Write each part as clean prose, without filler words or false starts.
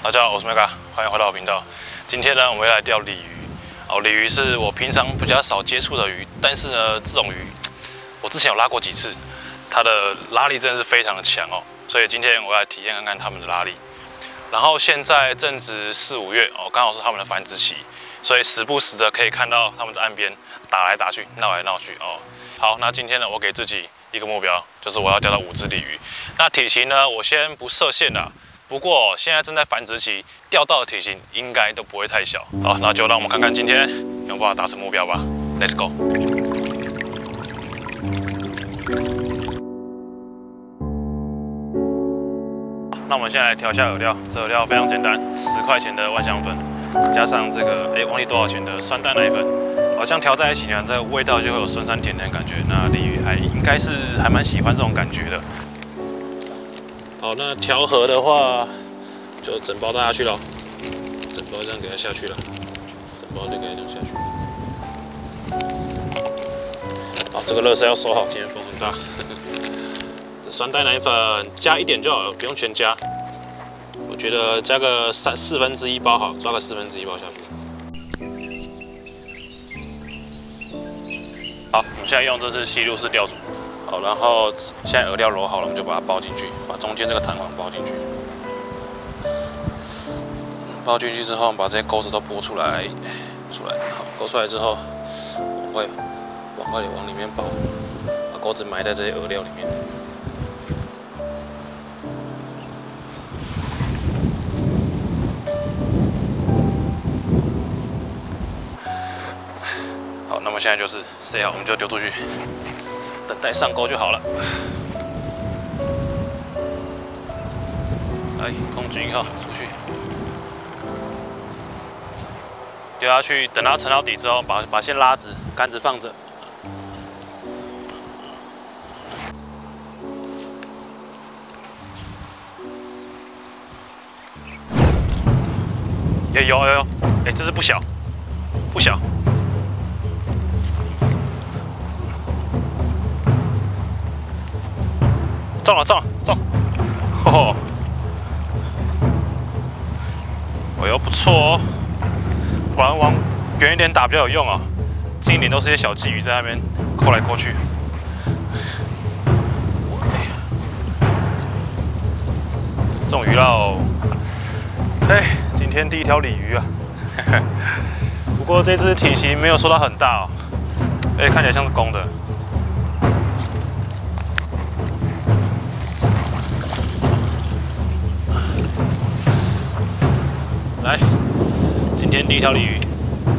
大家好，我是 Mega， 欢迎回到我频道。今天呢，我们要来钓鲤鱼。鲤鱼是我平常比较少接触的鱼，但是呢，这种鱼我之前有拉过几次，它的拉力真的是非常的强哦。所以今天我来体验看看它们的拉力。然后现在正值4、5月哦，刚好是它们的繁殖期，所以时不时的可以看到它们在岸边打来打去、闹来闹去哦。好，那今天呢，我给自己一个目标，就是我要钓到5只鲤鱼。那体型呢，我先不设限啦。不过现在正在繁殖期，钓到的体型应该都不会太小。好，那就让我们看看今天能不能达成目标吧。Let's go！ 那我们现在来调一下饵料，这饵料非常简单，10块钱的万香粉，加上这个忘记多少钱的酸蛋奶粉，好像调在一起呢，这个味道就会有酸酸甜甜的感觉。那鲤鱼应该是还蛮喜欢这种感觉的。好，那调和的话，就整包倒下去了，整包这样给它下去了，整包就给它这样下去。好，这个垃圾要收好，今天风很大。这酸蛋奶粉加一点就好了，不用全加。我觉得加个1/4包好，抓个1/4包下去。好，我们现在用这是吸入式钓组。好，然后现在饵料揉好了，我们就把它包进去，把中间这个弹簧包进去。包进去之后，把这些钩子都拨出来，好，勾出来之后，我会往里面包，把钩子埋在这些饵料里面。好，那么现在就是塞好，我们就丢出去。等待上钩就好了。来，空军1号出去，丢下去，等它沉到底之后，把线拉直，杆子放着。有，这只不小，不小。中！哦，哎呦，不错哦，果然往远一点打比较有用啊，近一点都是些小鲫鱼在那边扣来扣去。这种鱼捞，今天第一条鲤鱼啊，不过这只体型没有说它很大哦，看起来像是公的。来，今天第一条鲤鱼，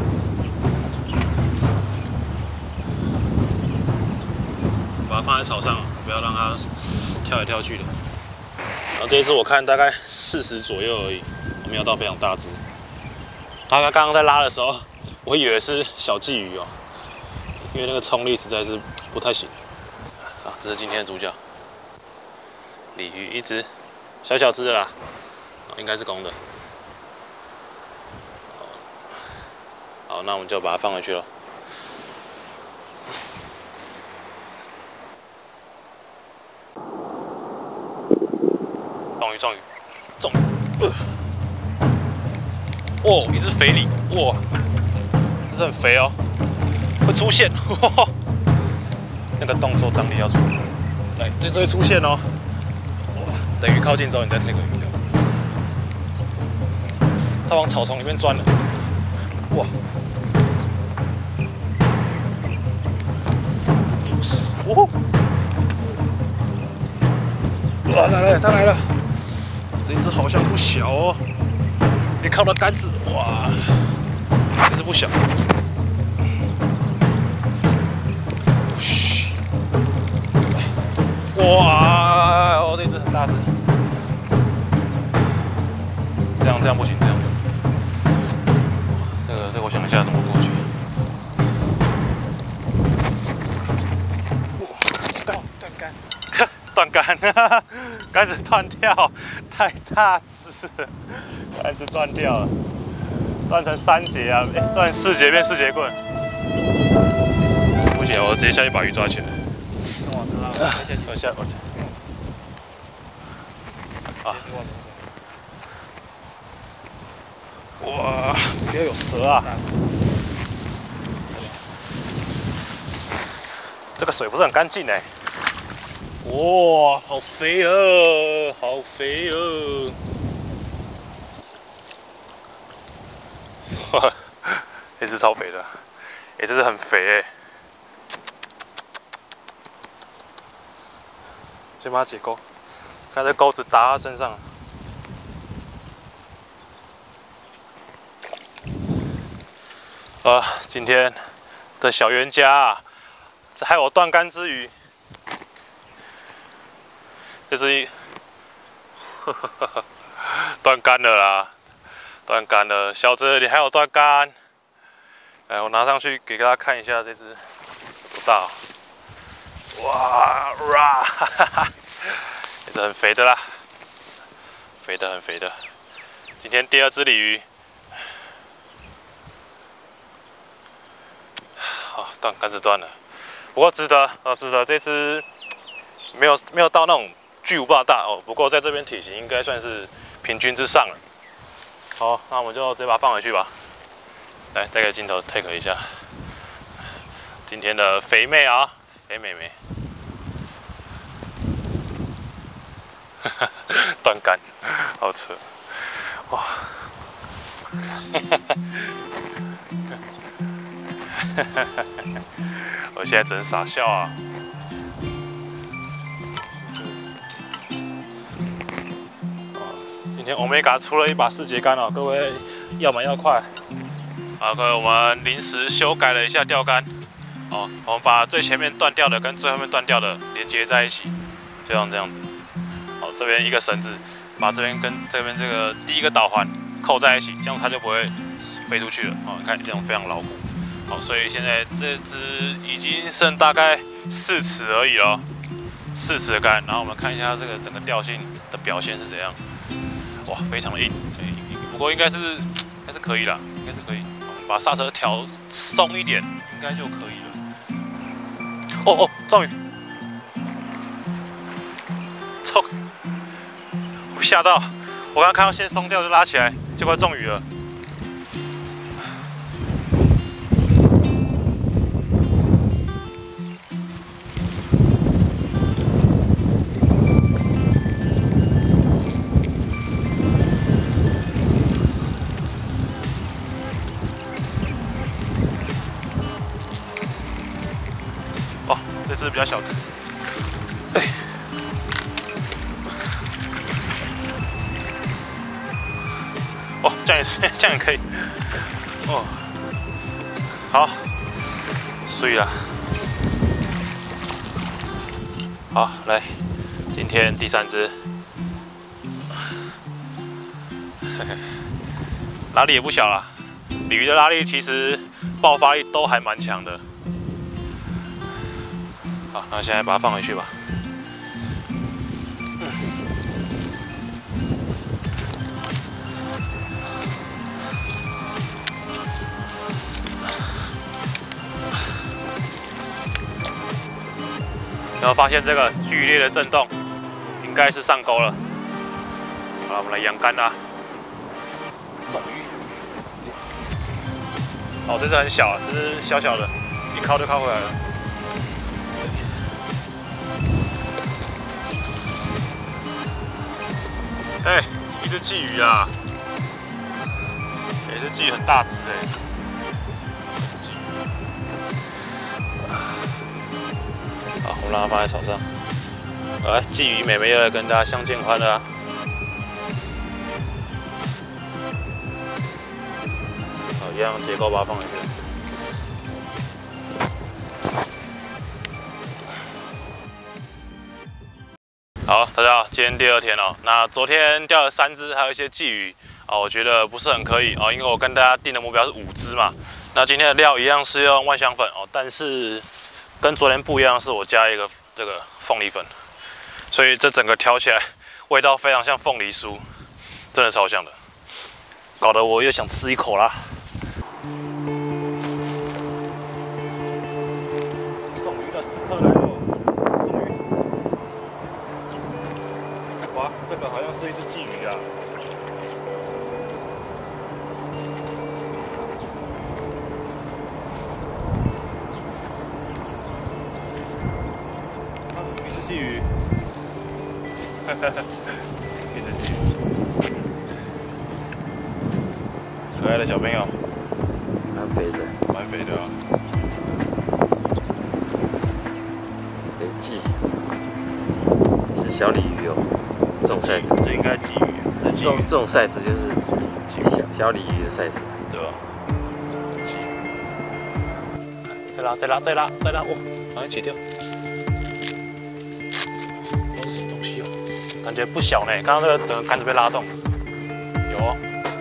把它放在草上，不要让它跳来跳去的。然后这一只我看大概40左右而已，没有到非常大只。它刚刚在拉的时候，我以为是小鲫鱼哦，因为那个冲力实在是不太行。好，这是今天的主角，鲤鱼一只，小只的啦，应该是公的。好，那我们就把它放回去了。撞鱼！哦，一只肥鲤，哇，这是很肥哦，会出现，那个动作张力要出来。来，这只会出现哦。哇，等鱼靠近之后，你再推个鱼钓。它往草丛里面钻了，哇！哦！哇，它来了！这只好像不小哦，你靠到杆子，哇，这只不小。嘘，哇，哦，这只很大只。这样不行，这样不行。这个我想一下怎么过去。断竿，杆子断掉，太大只了，杆子断掉了，断成3节啊，断4节变4节棍。不行，我直接下去把鱼抓起来。我下。啊， 哇，不要有蛇啊！这个水不是很干净哎。哇，好肥哦，好肥哦！哇，这只超肥的，哎，这只很肥哎。先把它解钩，看这钩子打它身上。今天的小冤家啊，这还有断竿之鱼。这是断竿了啦，断竿了，小子你还有断竿？来，我拿上去给大家看一下这只有多大、哦。哇哇，哈哈哈，也是很肥的啦，肥的很肥的。今天第2只鲤鱼，好，竿子断了，不过值得，值得。这只没有到那种巨无霸大哦，不过在这边体型应该算是平均之上了。好，那我们就直接把它放回去吧。来，再给镜头 take 一下，今天的肥妹啊，肥妹妹。断竿，好扯，哇！我现在只能傻笑啊。今天 Omega 出了一把4节竿哦，各位要买要快。好，各位，我们临时修改了一下钓竿，哦，我们把最前面断掉的跟最后面断掉的连接在一起，就像这样子。好，这边一个绳子把这边跟这边这个第一个导环扣在一起，这样它就不会飞出去了。哦，你看这样非常牢固。好，所以现在这只已经剩大概4尺而已了，4尺的竿。然后我们看一下这个整个调性的表现是怎样。哇，非常的硬，不过应该是可以啦，应该是可以。我们把刹车调松一点，应该就可以了。哦，终于，终于，我吓到，我刚看到先松掉就拉起来，结果中鱼了。这只比较小只，哦，这样也是，这样也可以，哦，好，碎了，好，来，今天第3只，拉力也不小啦，鲤鱼的拉力其实爆发力都还蛮强的。好，那现在把它放回去吧。然后发现这个剧烈的震动，应该是上钩了。好了，我们来扬竿啦。终于，哦，这只很小，这只小小的，一靠就靠回来了。哎，一只鲫鱼啊！哎，这鲫鱼很大只哎。鲫鱼。好，我们让它放在手上。来，鲫鱼妹妹要来跟大家相见欢了啊！好，一样结构把它放回去。好，大家好，今天第2天哦。那昨天钓了3只，还有一些鲫鱼哦，我觉得不是很可以哦，因为我跟大家定的目标是5只嘛。那今天的料一样是用万香粉哦，但是跟昨天不一样，是我加一个这个凤梨粉，所以这整个调起来味道非常像凤梨酥，真的超像的，搞得我又想吃一口啦。中鱼的时刻来了。哇，这个好像是一只鲫鱼啊！ 可爱的小朋友， 蛮肥的， 蛮肥的啊。 肥鲫是小鲤鱼哦，这种 size， 这应该鲫鱼， 这种 size 就是小鲤鱼的 size， 对吧？鲫。再拉！哇，把它解掉。这是什么东西哦？感觉不小呢，刚刚那个整个杆子被拉动。有哦。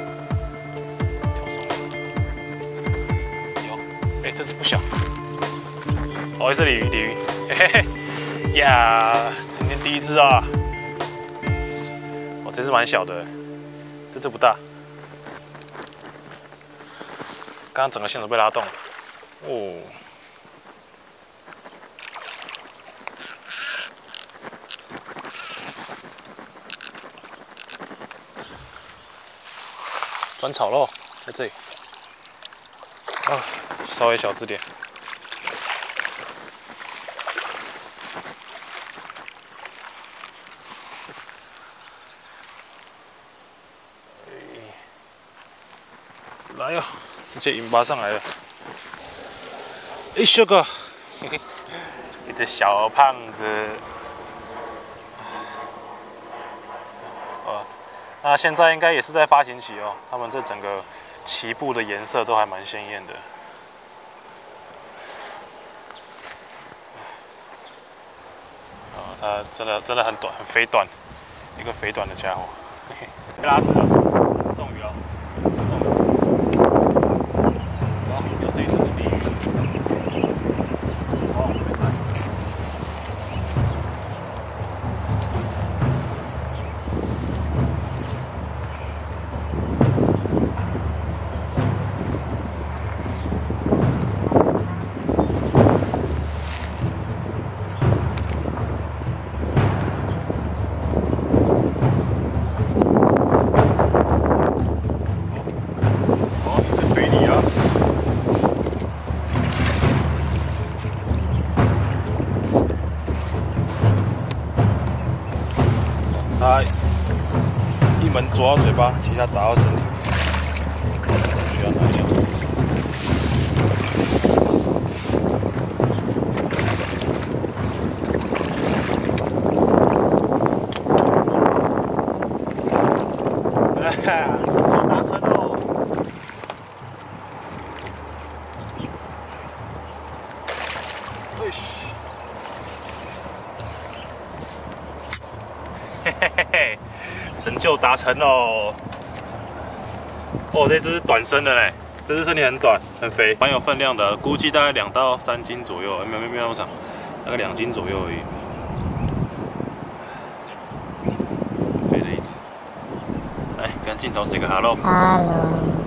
哎，这只不小，哦，是鲤鱼，嘿嘿嘿，呀，今天第一只啊，哦，这只蛮小的，这只不大，刚刚整个线都被拉动了，哦，转草喽，在这里，啊。稍微小只点，来哟，直接引拔上来了。哎，小哥，嘿嘿，一只小胖子。那现在应该也是在发情期哦，它们这整个鳍部的颜色都还蛮鲜艳的。它真的很短，很肥短，一个肥短的家伙，嘿嘿，被拉直了，中鱼了，哇，又是一只鲤鱼，哇，没看。它一门啄到嘴巴，其他打到身体，需要拿掉。成功达成喽！嘿嘿嘿嘿，成就达成喽！哦，这只是短身的嘞，这只身体很短，很肥，蛮有分量的，估计大概2到3斤左右，没有那么长，大概2斤左右而已。很肥的一只，来跟镜头 say 个 hello。 Hello。